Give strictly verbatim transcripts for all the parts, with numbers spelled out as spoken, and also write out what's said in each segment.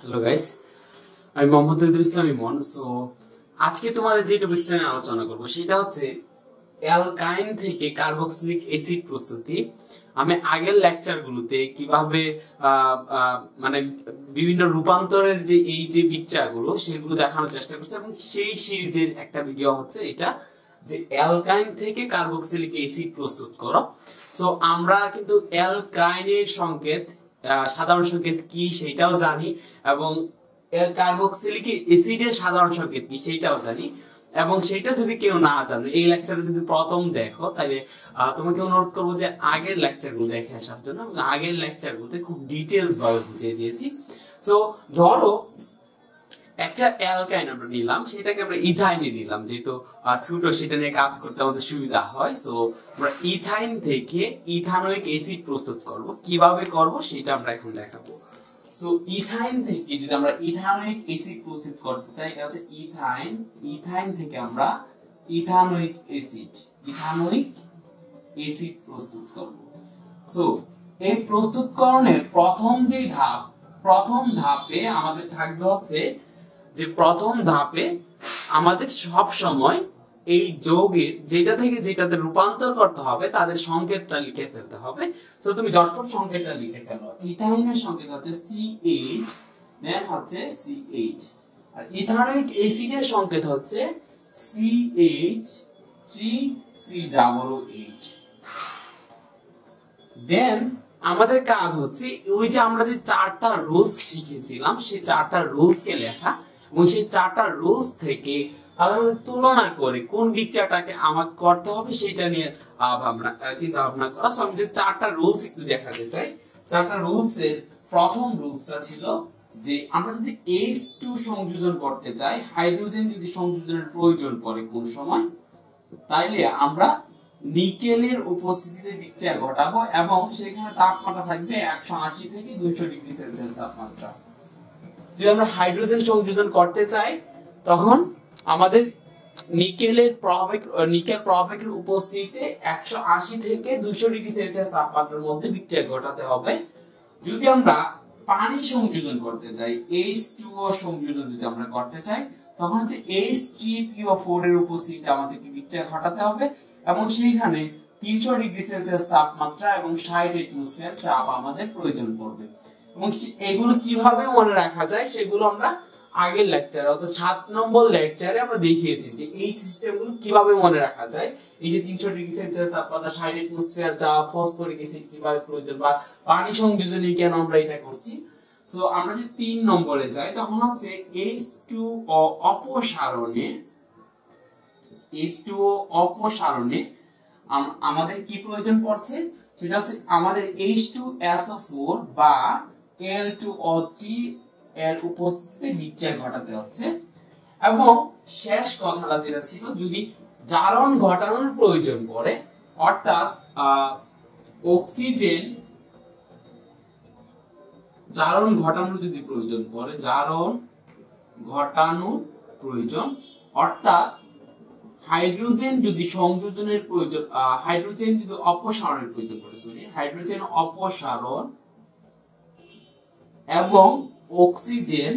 Hello guys, আমি Mohammad Tauhidul Islam Emon. So আজকে তোমাদের যে টপিকটা নিয়ে আলোচনা করব সেটা হচ্ছে অ্যালকাইন থেকে কার্বক্সিলিক অ্যাসিড প্রস্তুতি। আমি আগের লেকচারগুলোতে কিভাবে মানে বিভিন্ন রূপান্তরের যে এই যে বিক্রিয়াগুলো সেগুলো দেখানোর চেষ্টা করছি, এবং সেই সিরিজের একটা ভিডিও হচ্ছে এটা যে অ্যালকাইন থেকে কার্বক্সিলিক অ্যাসিড প্রস্তুত করো। সো আমরা কিন্তু অ্যালকাইনের সংকেত, সাধারণ সংকেত কি সেটাও জানি, এবং কার্বক্সিলিক অ্যাসিডের সাধারণ সংকেত কি সেটাও জানি। এবং সেটা যদি কেউ না জানো, এই লেকচারে যদি প্রথম দেখো, তাহলে তোমাকে অনুরোধ করবো যে আগের লেকচারগুলো দেখে আসার জন্য। এবং আগের লেকচারগুলোতে খুব ডিটেলস ভাবে বুঝিয়ে দিয়েছি। সো ধরো একটা অ্যালকাইন আমরা নিলাম, সেটাকে আমরা ইথাইনে নিলাম, যেহেতু ছোট সেটা নিয়ে কাজ করতে আমাদের সুবিধা হয়। সো আমরা ইথাইন থেকে ইথানোয়িক অ্যাসিড প্রস্তুত করব। কিভাবে করব সেটা আমরা এখন দেখাবো। সো ইথাইন থেকে যদি আমরা ইথানোয়িক অ্যাসিড প্রস্তুত করতে চাই, এটা হচ্ছে ইথাইন। ইথাইন থেকে আমরা ইথানোয়িক অ্যাসিড ইথানোয়িক অ্যাসিড প্রস্তুত করব। সো এই প্রস্তুতকরণের প্রথম যে ধাপ, প্রথম ধাপে আমাদের থাকবে হচ্ছে যে প্রথম ধাপে আমাদের সব সময় এই যৌগের যেটা থেকে যেটাতে রূপান্তর করতে হবে তাদের সংকেতটা লিখে ফেলতে হবে। সো তুমি ঝটপট সংকেতটা লিখে ফেলো। ইথাইনের সংকেত হচ্ছে সি এইচ, দেন হচ্ছে সি এইচ, আর ইথানোয়িক অ্যাসিডের সংকেত হচ্ছে C H three C H. Then আমাদের কাজ হচ্ছে ওই যে আমরা যে চারটা রুলস শিখেছিলাম সেই চারটা রুলস কে লেখা, এবং সেই চারটা রুলস থেকে তুলনা করে কোন বিক্রিয়াটাকে আমাকে করতে হবে সেটা নিয়ে ভাবনা চিন্তা ভাবনা করা। সো আমি যে চারটা রুলস একটু দেখাতে চাই। চারটা রুলস এর প্রথম রুলসটা ছিল যে আমরা যদি এইচ টু সংযোজন করতে চাই, হাইড্রোজেন যদি সংযোজনের প্রয়োজন পড়ে কোন সময়, তাইলে আমরা নিকেলের উপস্থিতিতে বিক্রিয়া ঘটাবো, এবং সেখানে তাপমাত্রা থাকবে একশো আশি থেকে দুইশো ডিগ্রি সেলসিয়াস তাপমাত্রা। যদি আমরা হাইড্রোজেন সংযোজন করতে চাই তখন আমাদের নিকেলের প্রভাবক নিকেল প্রভাবকের উপস্থিতিতে একশো আশি থেকে দুইশো ডিগ্রি সেলসিয়াস তাপমাত্রার মধ্যে বিক্রিয়া ঘটাতে হবে। যদি আমরা পানি সংযোজন করতে চাই, এইচ টু ও সংযোজন যদি আমরা করতে চাই, তখন হচ্ছে H three P O four এর উপস্থিতিতে আমাদেরকে বিক্রিয়া ঘটাতে হবে, এবং সেইখানে তিনশো ডিগ্রি সেলসিয়াস তাপমাত্রা এবং ষাট অ্যাটমসফিয়ার চাপ আমাদের প্রয়োজন পড়বে। এবং এগুলো কিভাবে মনে রাখা যায় সেগুলো আমরা আগের লেকচারে অর্থাৎ সাত নম্বর লেকচারে আমরা দেখিয়েছি যে এই সিস্টেমগুলো কিভাবে মনে রাখা যায়। এই যে তিনশো ডিগ্রি সেলসিয়াস তাপমাত্রা, ষাট অ্যাটমসফিয়ার চাপ, ফসফরিক অ্যাসিড কিভাবে প্রয়োজন, বা পানি সংযোজনে কেন আমরা এটা করছি। তো আমরা যে তিন নম্বরে যাই তখন হচ্ছে এইচ টু ও অপসারণে এইচ টু ও অপসারণে আমাদের কি প্রয়োজন পড়ছে, সেটা হচ্ছে আমাদের H two S O four বা এল টু ও থ্রি এর উপস্থিতিতে বিক্রিয়া ঘটাতে হচ্ছে। এবং শেষ কথাটা যেটা ছিল, যদি জারণ ঘটানোর প্রয়োজন পড়ে, অর্থাৎ অক্সিজেন জারণ ঘটানোর যদি প্রয়োজন পড়ে, জারণ ঘটানোর প্রয়োজন অর্থাৎ হাইড্রোজেন যদি সংযোজনের প্রয়োজন, হাইড্রোজেন যদি অপসারণের প্রয়োজন পড়ে, সরি হাইড্রোজেন অপসারণ এবং অক্সিজেন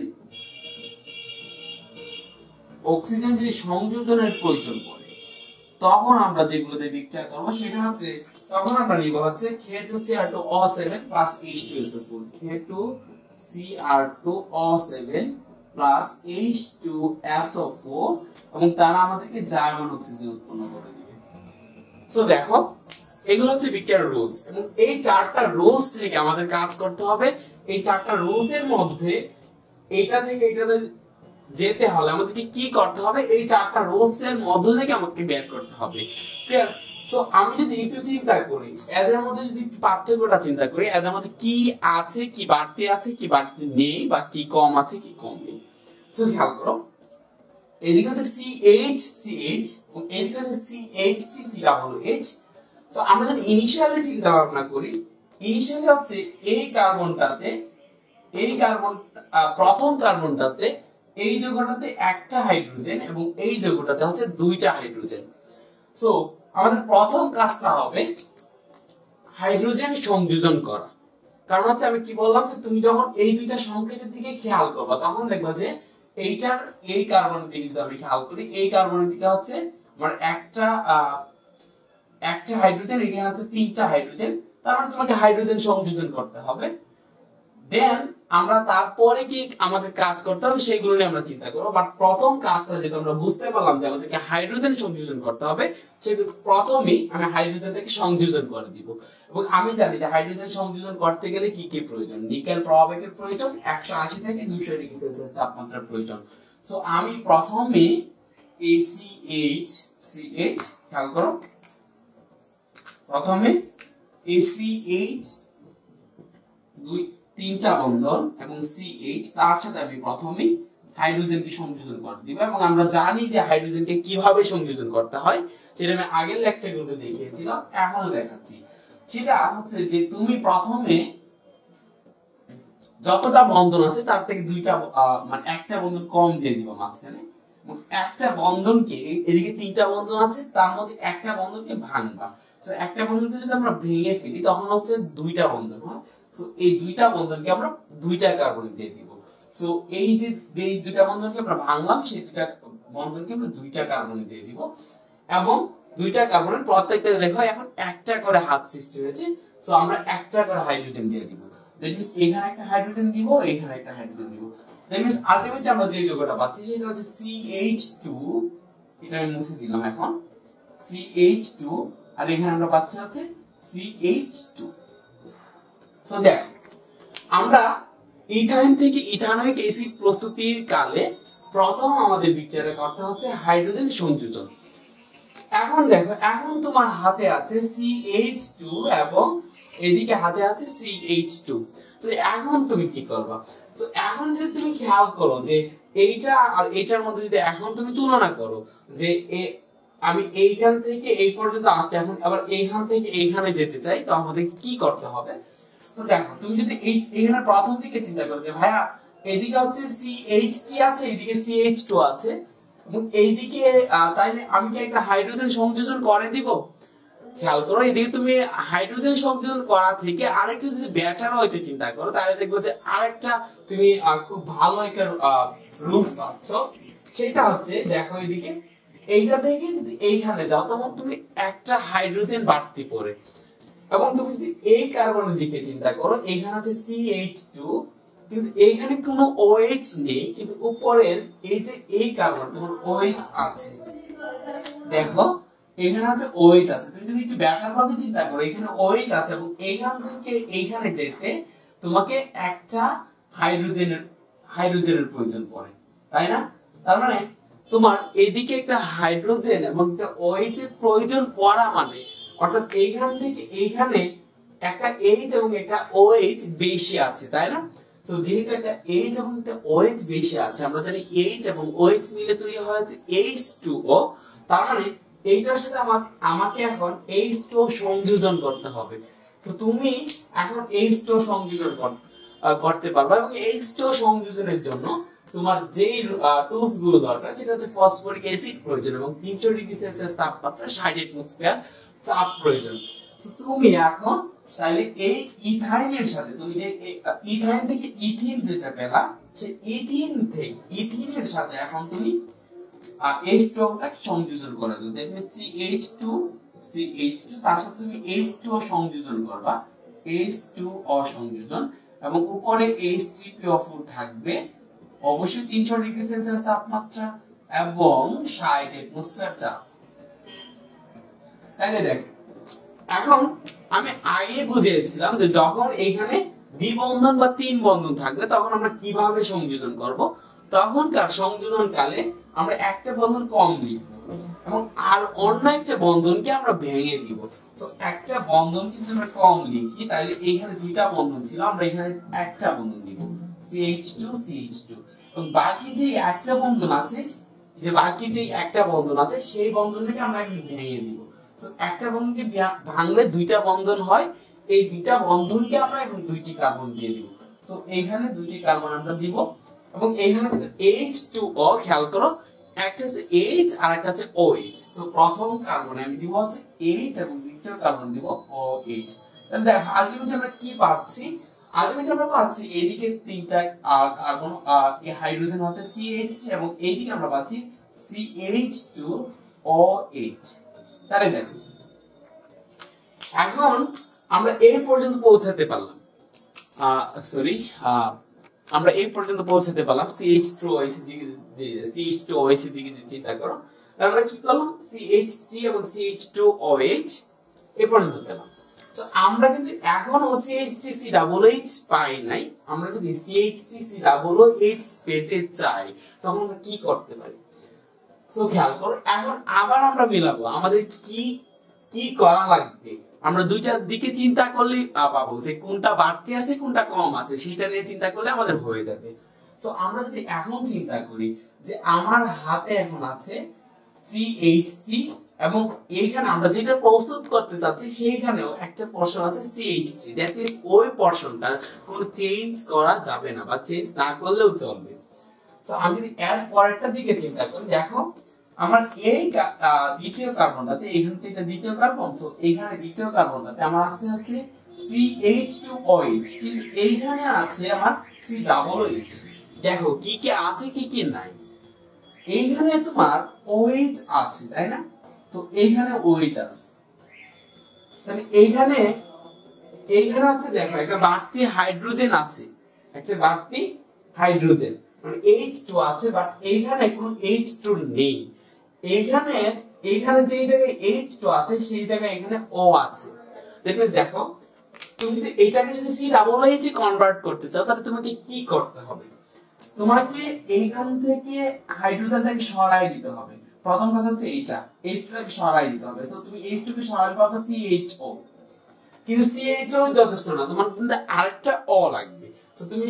অক্সিজেন যদি সংযোজনের প্রয়োজন পড়ে, তখন আমরা যেগুলোতে বিক্রিয়া করব সেটা হচ্ছে, তখন আমরা নিব হচ্ছে K two C R two O seven plus H two S O four, K two C R two O seven plus H two S O four, এবং তারা আমাদেরকে জার্মান অক্সিজেন উৎপন্ন করে দিবে। সো দেখো, এগুলো হচ্ছে বিক্রিয়ার রুলস, এবং এই চারটা রুলস থেকে আমাদের কাজ করতে হবে। এই চারটা রুলস এর মধ্যে এটা থেকে এটাতে যেতে হলে আমাদেরকে কি করতে হবে, এই চারটা রুলস এর মধ্য থেকে আমাকে বের করতে হবে। ক্লিয়ার? সো আমি যদি একটু চিন্তা করি, এদের মধ্যে যদি পার্থক্যটা চিন্তা করি, এদের মধ্যে কি আছে, কি বাড়তি আছে, কি বাড়তি নেই, বা কি কম আছে, কি কম নেই। সো খেয়াল করো, এদিকে হচ্ছে সি এইচ সি এইচ, এবং এদিকে হচ্ছে C H three C H. So আমরা যদি ইনিশিয়ালি চিন্তা ভাবনা করি, ইনিশিয়ালি হচ্ছে এই কার্বনটাতে, এই কার্বন প্রথম কার্বনটাতে এই যৌগটাতে একটা হাইড্রোজেন, এবং এই যৌগটাতে হচ্ছে দুইটা হাইড্রোজেন। সো আমাদের প্রথম কাজটা হবে হাইড্রোজেন সংযোজন করা। কারণ হচ্ছে আমি কি বললাম যে তুমি যখন এই দুইটা সংকেতের দিকে খেয়াল করবা তখন দেখবা যে এইটার এই কার্বনের দিকে যদি আমি খেয়াল করি, এই কার্বনের দিকে হচ্ছে আমার একটা একটা হাইড্রোজেন, এখানে হচ্ছে তিনটা হাইড্রোজেন, তার মানে তোমাকে হাইড্রোজেন সংযোজন করতে হবে। দেন আমরা তারপরে কি আমাদের কাজ করতে হবে সেগুলো নিয়ে আমরা চিন্তা করবো। বাট প্রথম কাজটা যেটা আমরা বুঝতে পারলাম যে আমাদেরকে হাইড্রোজেন সংযোজন করতে হবে, সেহেতু প্রথমেই আমি হাইড্রোজেনটাকে সংযোজন করে দিব। এবং আমি জানি যে হাইড্রোজেন সংযোজন করতে গেলে কি কি প্রয়োজন, নিকেল প্রবাহকের প্রয়োজন, একশো আশি থেকে দুইশো ডিগ্রি সেলসিয়াস তাপমাত্রার প্রয়োজন। সো আমি প্রথমে এসিএইচ সিএইচ খেয়াল করো, প্রথমে এসিএইচ দুই তিনটা বন্ধন এবং সিএইচ, তার সাথে আমি প্রথমেই হাইড্রোজেনকে সংযোজন করে দিব। এবং আমরা জানি যে হাইড্রোজেনকে কিভাবে সংযোজন করতে হয় সেটা আমি আগের লেকচারগুলোতে দেখিয়েছিলাম, এখনো দেখাচ্ছি। সেটা হচ্ছে যে তুমি প্রথমে যতটা বন্ধন আছে তার থেকে দুইটা মানে একটা বন্ধন কম দিয়ে দিবা মাঝখানে, একটা বন্ধনকে, এদিকে তিনটা বন্ধন আছে তার মধ্যে একটা বন্ধনকে ভাঙবা। তো একটা বন্ধনকে যদি আমরা ভেঙে ফেলি তখন হচ্ছে দুইটা বন্ধন হয়। সো এই দুইটা বন্ধনকে আমরা দুইটা কার্বন দিয়ে দিব। সো এই যে এই দুইটা বন্ধনকে আমরা ভাঙলাম, সেই দুইটা বন্ধনকে আমরা দুইটা কার্বন দিয়ে দিব। এবং দুইটা কার্বনের প্রত্যেকটা দেখো এখন একটা করে হাত সৃষ্টি হয়েছে। সো আমরা একটা করে হাইড্রোজেন দিয়ে দিব। দ্যাট মিন্স এখানে একটা হাইড্রোজেন দিব, এখানে একটা হাইড্রোজেন দিব। দ্যাট মিন্স আলটিমেটলি আমরা যে যৌগটা পাচ্ছি সেটা হচ্ছে সি এইচ টু, এটা আমি মুছে দিলাম এখন, সি এইচ টু, আর এখানে আমরা পাচ্ছি হচ্ছে সি এইচ টু। সো দেখ আমরা ইথাইন থেকে ইথানোয়িক অ্যাসিড প্রস্তুতির কালে প্রথম আমাদের বিক্রিয়াটা করতে হচ্ছে হাইড্রোজেন সংযোজন। এখন দেখো এখন তোমার হাতে আছে সি এইচ টু এবং এদিকে হাতে আছে সি এইচ টু। তো এখন তুমি কি করবা? তো এখন যদি তুমি খেয়াল করো যে এইটা আর এইটার মধ্যে যদি এখন তুমি তুলনা করো যে আমি এইখান থেকে এই পর্যন্ত আসছি, এখন আবার এইখান থেকে এইখানে যেতে চাই, তো আমাদের কি করতে হবে? তো দেখো তুমি যদি এই এখানে প্রথম দিকে চিন্তা করো যে ভাইয়া এইদিকে হচ্ছে সি এইচ থ্রি আছে, এইদিকে সি এইচ টু আছে, এবং এইদিকে তাইলে আমি কি একটা হাইড্রোজেন সংযোজন করে দিব? খেয়াল করো এদিকে তুমি হাইড্রোজেন সংযোজন করা থেকে আরেকটু যদি বেটার হইতে চিন্তা করো তাহলে দেখবো যে আরেকটা তুমি খুব ভালো একটা রুলস পাচ্ছ। সেটা হচ্ছে দেখো এদিকে এইটা থেকে যদি এইখানে যাও তখন তুমি একটা হাইড্রোজেন বাড়তি পড়ে, এবং তুমি যদি এই কার্বনের দিকে চিন্তা করো এখানে আছে সি এইচ টু, কিন্তু এইখানে কোনো OH নেই, কিন্তু উপরের এই যে এই কার্বন তোমার OH আছে। দেখো এখানে আছে OH আছে, তুমি যদি একটু ব্যাটার ভাবে চিন্তা করো এখানে OH আছে এবং এইখান থেকে এইখানে যেতে তোমাকে একটা হাইড্রোজেনের হাইড্রোজেনের প্রয়োজন পড়ে, তাই না? তার মানে তোমার এদিকে একটা হাইড্রোজেন এবং একটা OH এর প্রয়োজন পড়া মানে অর্থাৎ এইখান থেকে এইখানে একটা H এবং একটা OH বেশি আছে, তাই না? তো যেহেতু একটা H এবং একটা OH বেশি আছে, আমরা জানি H এবং OH মিলে তৈরি হয়েছে এইচ টু ও, তার মানে এইটার সাথে আমাকে এখন এইচ টু ও সংযোজন করতে হবে। তো তুমি এখন এইচ টু ও সংযোজন করতে পারবে, এবং এইচ টু ও সংযোজনের জন্য তোমার যে টুলস গুলো দরকার সেটা হচ্ছে ফসফরিক অ্যাসিড প্রয়োজন এবং তিনশো ডিগ্রি সেলসিয়াস তাপমাত্রা ষাট অ্যাটমসফিয়ার চাপ প্রয়োজন। তুমি এখন তাহলে এই ইথাইনের সাথে তুমি যে ইথাইন থেকে ইথিন যেটা পেলা সেই ইথিন থেকে ইথিনের সাথে এখন তুমি এইচ টু ও টা সংযোজন করে দাও। That means C H two C H two, তার সাথে তুমি এইচ টু ও সংযোজন করবা, এইচ টু ও সংযোজন, এবং উপরে H three P O four থাকবে, অবশ্যই তিনশো ডিগ্রি সেলসিয়াস তাপমাত্রা এবং ষাট অ্যাটমসফিয়ার চাপ। তাহলে দেখ এখন আমি আগে বুঝিয়েছিলাম যে যখন এখানে দ্বিবন্ধন বা তিন বন্ধন থাকবে তখন আমরা কিভাবে সংযোজন করব। তখনকার সংযোজন কালে আমরা একটা বন্ধন কম নিব এবং আর অন্য একটা বন্ধনকে আমরা ভেঙে দিব। তো একটা বন্ধন কিন্তু আমরা কম লিখি, তাহলে এখানে দুইটা বন্ধন ছিল, আমরা এখানে একটা বন্ধন দিব C H two C H two, এবং বাকি যে একটা বন্ধন আছে যে বাকি যে একটা বন্ধন আছে সেই বন্ধনটাকে আমরা এখন ভেঙে দিব। তো একটা বন্ধনকে ভাঙলে দুইটা বন্ধন হয়, এই দুইটা বন্ধনকে আমরা এখন দুইটি কার্বন দিয়ে দিব। সো এখানে দুইটি কার্বন আমরা দিব, এবং এখানে যদি এইচ টু ও খেয়াল করো একটা হচ্ছে H আর একটা হচ্ছে OH। সো প্রথম কার্বনে আমি দিব হচ্ছে H এবং দ্বিতীয় কার্বন দিব OH। তাহলে দেখো আলটিমেটলি আমরা কি পাচ্ছি, আলটিমেটলি আমরা পাচ্ছি এইদিকে তিনটা কার্বন এই হাইড্রোজেন হচ্ছে সি এইচ থ্রি এবং এইদিকে আমরা পাচ্ছি C H two O H. তাহলে দেখো এখন আমরা এই পর্যন্ত পৌঁছাতে পারলাম, সরি আমরা এই পর্যন্ত পৌঁছাতে পারলাম C H two O H এর দিকে, C H two O H এর দিকে চিন্তা করো। আমরা কি করলাম সি এইচ থ্রি এবং C H two O H এই পর্যন্ত পেলাম। তো আমরা কিন্তু এখনো C H three C double H পাই নাই। আমরা যদি C H three C double H পেতে চাই তখন আমরা কি করতে পারি? সো খেয়াল করো, এখন আবার আমরা মিলাবো আমাদের কি কি করা লাগবে। আমরা দুইটার দিকে চিন্তা করলে পাবো যে কোনটা বাড়তি আছে কোনটা কম আছে, সেটা নিয়ে চিন্তা করলে আমাদের হয়ে যাবে। তো আমরা যদি এখন চিন্তা করি যে আমার হাতে এখন আছে সি এইচ থ্রি এবং এইখানে আমরা যেটা প্রস্তুত করতে চাচ্ছি সেইখানেও একটা পোরশন আছে C H three, that means ওই পোরশনটার কোনো চেঞ্জ করা যাবে না বা চেঞ্জ না করলেও চলবে। তো আমি যদি এর পরেরটা দিকে চিন্তা করি, দেখো আমার এই দ্বিতীয় কার্বনটাতে, এখান থেকে দ্বিতীয় কার্বন, সো এইখানে দ্বিতীয় কার্বনটাতে আমার আছে হচ্ছে C H two O H, কিন্তু এইখানে আছে আমার সি ডাবল এইচ। দেখো কি কি আছে কি কি নাই। এইখানে তোমার OH আছে তাই না, তো এইখানে OH আছে, তাহলে এইখানে এইখানে আছে দেখো একটা বাড়তি হাইড্রোজেন আছে, একটা বাড়তি হাইড্রোজেন মানে এইচ টু আছে, বাট এইখানে কোনো এইচ টু নেই। এইখানে এইখানে যে জায়গায় এইচ টু আছে সেই জায়গায় এখানে O আছে। দেখবে দেখো তুমি যদি এটাকে যদি সি ডাবল এইচ এ কনভার্ট করতে চাও তাহলে তোমাকে কি করতে হবে? তোমাকে এইখান থেকে হাইড্রোজেনটাকে সরাই দিতে হবে। প্রথম কাজ হচ্ছে এইটা, এইচ টু কে সরাই দিতে হবে। সো তুমি এইচ টু কে সরালে পাবে সি এইচ ও, কিন্তু সি এইচ ও যথেষ্ট না, তোমার কিন্তু আরেকটা O লাগবে। সো তুমি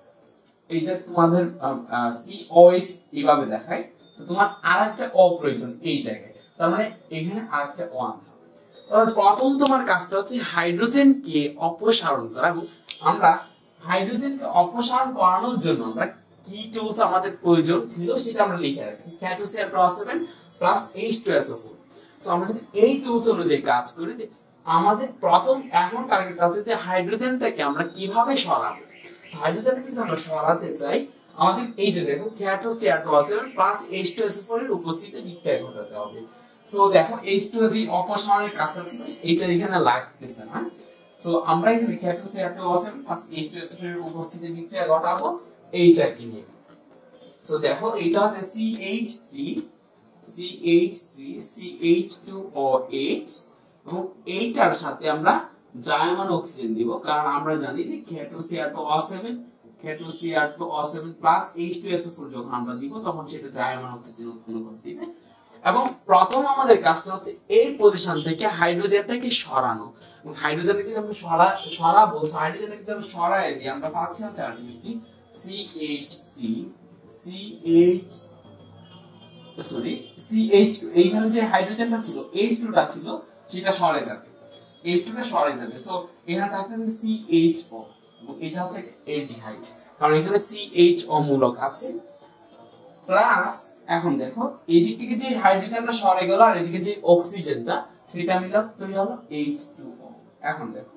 এইটা তোমাদের সি ও এইচ এইভাবে দেখায়, তো তোমার আরেকটা O প্রয়োজন এই জায়গায়, তার মানে এখানে আরেকটা O আনতে হবে। তাহলে প্রথম তোমার কাজটা হচ্ছে হাইড্রোজেনকে অপসারণ করা, এবং আমরা হাইড্রোজেনকে অপসারণ করানোর জন্য আমরা কি টুলস আমাদের প্রয়োজন ছিল সেটা আমরা লিখে রাখছি, K two C R two O seven plus H two S O four. So আমরা যদি এই টুলস অনুযায়ী কাজ করি, যে আমাদের প্রথম এখন টার্গেটটা হচ্ছে যে হাইড্রোজেনটাকে আমরা কিভাবে সরাবো। হাইড্রোজেনটাকে যদি আমরা সরাতে চাই, আমাদের এই যে দেখো K two C R two O seven plus H two S O four এর উপস্থিতিতে বিক্রিয়া ঘটাতে হবে। সো দেখো এইচ টু যে অপসারণের কাজটা ছিল এইটা এখানে লাগতেছে না। সো আমরা এখানে K two C R two O seven plus H two S O four এর উপস্থিতিতে বিক্রিয়া ঘটাবো এইটাকে নিয়ে। সো দেখো এটা হচ্ছে C H three C H three C H two O H, এবং এইটার সাথে আমরা জায়মান অক্সিজেন দিব, কারণ আমরা জানি যে K two C R two O seven K two C R two O seven plus H two S O four যখন আমরা দিব তখন সেটা জায়মান অক্সিজেন উৎপন্ন করতে দিবে। এবং প্রথম আমাদের কাজটা হচ্ছে এই পজিশন থেকে হাইড্রোজেনটাকে সরানো, এবং হাইড্রোজেনকে যদি আমরা সরা সরাবো, হাইড্রোজেনকে যদি আমরা সরাই দিই আমরা পাচ্ছি হচ্ছে ultimately C H three C H sorry C H two, এইখানে যে হাইড্রোজেনটা ছিল এইচ টু টা ছিল সেটা সরে যাবে, এইচ টু টা সরে যাবে। সো এখানে থাকতেছে সি এইচ ও, এবং এটা হচ্ছে অ্যালডিহাইড, কারণ এখানে সি এইচ ও মূলক আছে। প্লাস এখন দেখো এদিক থেকে যে হাইড্রোজেনটা সরে গেল আর এদিকে যে অক্সিজেনটা সেটা মিলে তৈরি হলো এইচ টু ও। এখন দেখো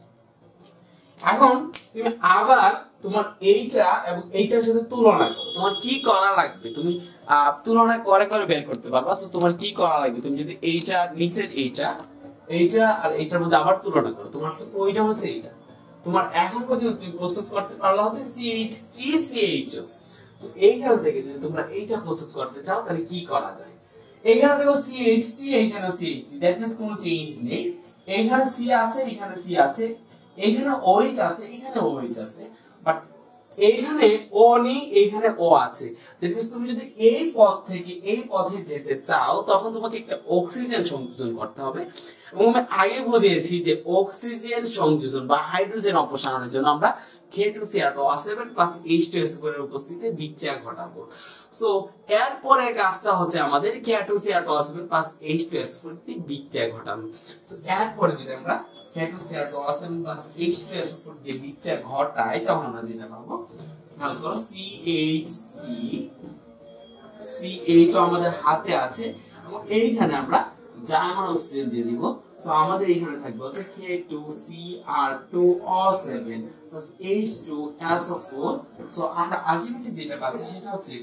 এখন তুমি আবার তোমার এইটা এবং এইটার সাথে তুলনা করো, তোমার কি করা লাগবে তুমি তুলনা করে করে বের করতে পারবা। সো তোমার কি করা লাগবে, তুমি যদি এইটা নিচের এইটা এইটা আর এইটার মধ্যে আবার তুলনা করো, তোমার তো প্রয়োজন হচ্ছে এইটা, তোমার এখন পর্যন্ত তুমি প্রস্তুত করতে পারলা হচ্ছে C H three C H O. তো এইখান থেকে যদি তোমরা এইটা প্রস্তুত করতে চাও তাহলে কি করা যায়, এখানে দেখো সি এইচ থ্রি এইখানে C H three, that means কোনো চেঞ্জ নেই, এইখানে সি আছে এখানে সি আছে, এইখানে OH আছে এখানে OH আছে, বাট এইখানে O নেই এইখানে O আছে। দ্যাট মিন্স তুমি যদি এই পথ থেকে এই পথে যেতে চাও তখন তোমাকে একটা অক্সিজেন সংযোজন করতে হবে, এবং আমি আগে বুঝিয়েছি যে অক্সিজেন সংযোজন বা হাইড্রোজেন অপসারণের জন্য আমরা K two C R two O seven plus H two S O four এর উপস্থিতিতে বিক্রিয়া ঘটাবো। সো এর পরের কাজটা হচ্ছে আমাদের K two C R two O seven plus H two S O four দিয়ে বিক্রিয়া ঘটানো। সো এর পরে যদি আমরা K two C R two O seven plus H two S O four দিয়ে বিক্রিয়া ঘটাই তখন আমরা যেটা পাবো, ভালো করো C H three C H O আমাদের হাতে আছে, এবং এইখানে আমরা জার্মান অক্সিজেন দিয়ে দিব। সো আমাদের এখানে থাকবে হচ্ছে K two C R two O seven plus H two S O four. So আমরা আলটিমেটলি যেটা পাচ্ছি সেটা হচ্ছে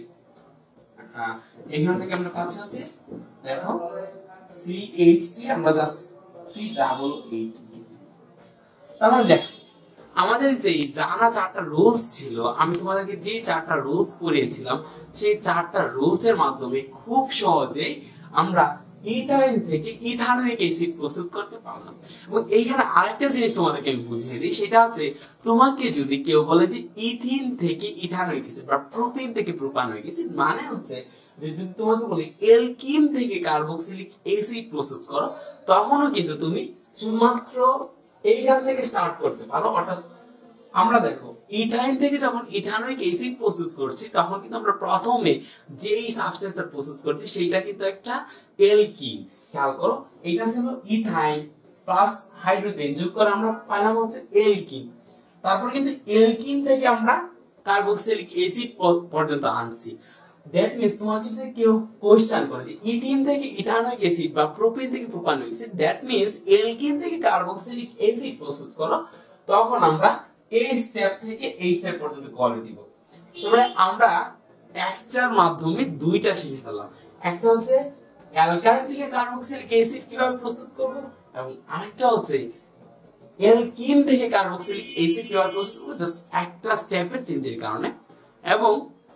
এখান থেকে আমরা পাচ্ছি হচ্ছে দেখো সি এইচ থ্রি, আমরা জাস্ট সি ডাবল এইট। তার মানে দেখো আমাদের যে জানা চারটা রুলস ছিল, আমি তোমাদেরকে যে চারটা রুলস পড়িয়েছিলাম সেই চারটা রুলস এর মাধ্যমে খুব সহজেই আমরা ইথাইন থেকে ইথানোয়িক অ্যাসিড প্রস্তুত করতে পারলাম। এবং এইখানে আরেকটা জিনিস তোমাদেরকে আমি বুঝিয়ে দিই, সেটা হচ্ছে তোমাকে যদি কেউ বলে যে ইথিন থেকে ইথানোয়িক অ্যাসিড বা প্রোপিন থেকে প্রোপানোয়িক অ্যাসিড, মানে হচ্ছে যে যদি তোমাকে বলি এলকিন থেকে কার্বক্সিলিক অ্যাসিড প্রস্তুত করো, তখনও কিন্তু তুমি শুধুমাত্র এইখান থেকে স্টার্ট করতে পারো। অর্থাৎ আমরা দেখো ইথাইন থেকে যখন ইথানোয়িক অ্যাসিড প্রস্তুত করছি তখন কিন্তু আমরা প্রথমে যেই সাবস্টেন্সটা প্রস্তুত করছি সেটা কিন্তু একটা এলকিন। খেয়াল করো এটা ছিল ইথাইন প্লাস হাইড্রোজেন যোগ করে আমরা পাইলাম হচ্ছে এলকিন। তারপর কিন্তু এলকিন থেকে আমরা কার্বক্সিলিক অ্যাসিড পর্যন্ত আনছি। দ্যাট মিন্স তোমাকে যদি কেউ কোশ্চেন করে যে ইথিন থেকে ইথানোয়িক অ্যাসিড বা প্রোপিন থেকে propanoic acid, that means alkene থেকে কার্বক্সিলিক অ্যাসিড প্রস্তুত করো, তখন আমরা এই স্টেপ থেকে এই স্টেপ পর্যন্ত করে দিব। তারপরে আমরা একটার মাধ্যমে দুইটা শিখে ফেললাম। একটা হচ্ছে অ্যালকাইন থেকে কার্বক্সিলিক অ্যাসিড কিভাবে প্রস্তুত করব, এবং আরেকটা হচ্ছে অ্যালকিন থেকে কার্বক্সিলিক অ্যাসিড কিভাবে প্রস্তুত করব, জাস্ট একটা স্টেপের চেঞ্জের কারণে। এবং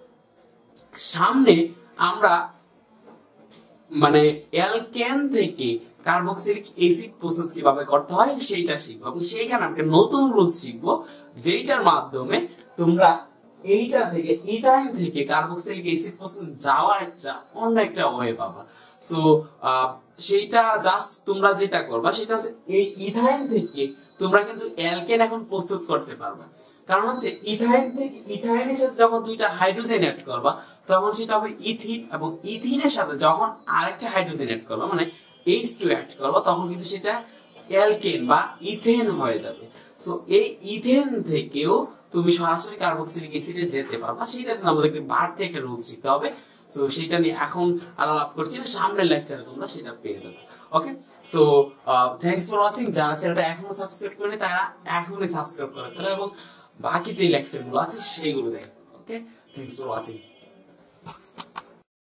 সামনে আমরা মানে অ্যালকেন থেকে কার্বক্সিলিক অ্যাসিড প্রস্তুত কিভাবে করতে হয় সেইটা শিখবো, এবং সেইখানে আমরা নতুন রুলস শিখবো যেটার মাধ্যমে তোমরা এইটা থেকে ইথাইন থেকে কার্বক্সিলিক অ্যাসিড প্রস্তুত যাওয়ার একটা অন্য একটা ওয়ে পাবা। সো সেইটা জাস্ট তোমরা যেটা করবা সেটা হচ্ছে এই ইথাইন থেকে তোমরা কিন্তু অ্যালকেন এখন প্রস্তুত করতে পারবে। কারণ হচ্ছে ইথাইন থেকে ইথাইনের সাথে যখন দুইটা হাইড্রোজেন অ্যাড করবা তখন সেটা হবে ইথিন, এবং ইথিনের সাথে যখন আরেকটা হাইড্রোজেন অ্যাড করবা মানে এইচ টু অ্যাড করবা তখন কিন্তু সেটা অ্যালকেন বা ইথেন হয়ে যাবে। সো এই ইথেন থেকেও তুমি সরাসরি কার্বক্সিলিক অ্যাসিডে যেতে পারবা, সেটা জন্য আমাদেরকে বাড়তি একটা রুলস শিখতে হবে। সো সেটা নিয়ে এখন আলাপ করছি না, সামনের লেকচারে তোমরা সেটা পেয়ে যাবে। Okay, so thanks for watching. যারা চ্যানেলটা এখনো সাবস্ক্রাইব করেনি তারা এখনই সাবস্ক্রাইব করে ফেলো এবং বাকি যে লেকচারগুলো আছে সেগুলো দেখো। Okay, thanks for watching.